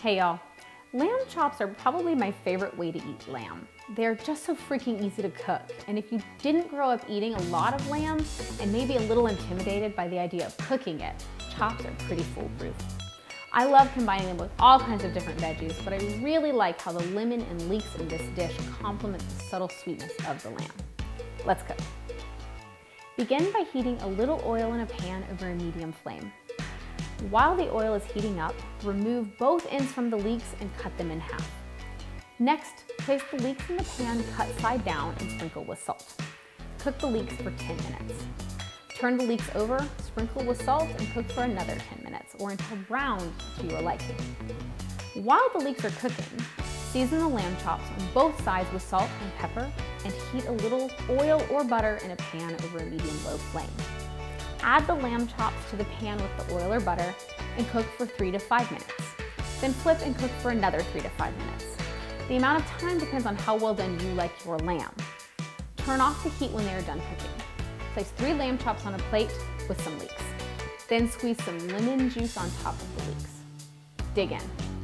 Hey y'all, lamb chops are probably my favorite way to eat lamb. They're just so freaking easy to cook, and if you didn't grow up eating a lot of lamb and maybe a little intimidated by the idea of cooking it, chops are pretty foolproof. I love combining them with all kinds of different veggies, but I really like how the lemon and leeks in this dish complement the subtle sweetness of the lamb. Let's cook. Begin by heating a little oil in a pan over a medium flame. While the oil is heating up, remove both ends from the leeks and cut them in half. Next, place the leeks in the pan cut side down and sprinkle with salt. Cook the leeks for 10 minutes. Turn the leeks over, sprinkle with salt, and cook for another 10 minutes, or until brown to your liking. While the leeks are cooking, season the lamb chops on both sides with salt and pepper, and heat a little oil or butter in a pan over a medium-low flame. Add the lamb chops to the pan with the oil or butter and cook for 3 to 5 minutes. Then flip and cook for another 3 to 5 minutes. The amount of time depends on how well done you like your lamb. Turn off the heat when they are done cooking. Place 3 lamb chops on a plate with some leeks. Then squeeze some lemon juice on top of the leeks. Dig in.